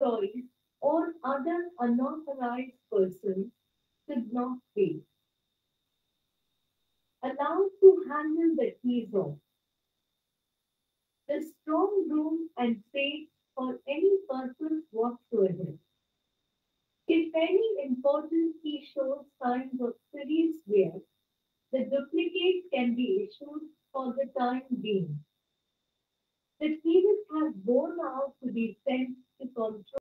employees, or other unauthorized persons should not be allowed to handle the keys of the strong room and safe for any purpose whatsoever. If any important key shows signs of serious wear, the duplicate can be issued for the time being. The keys have gone out to be sent to control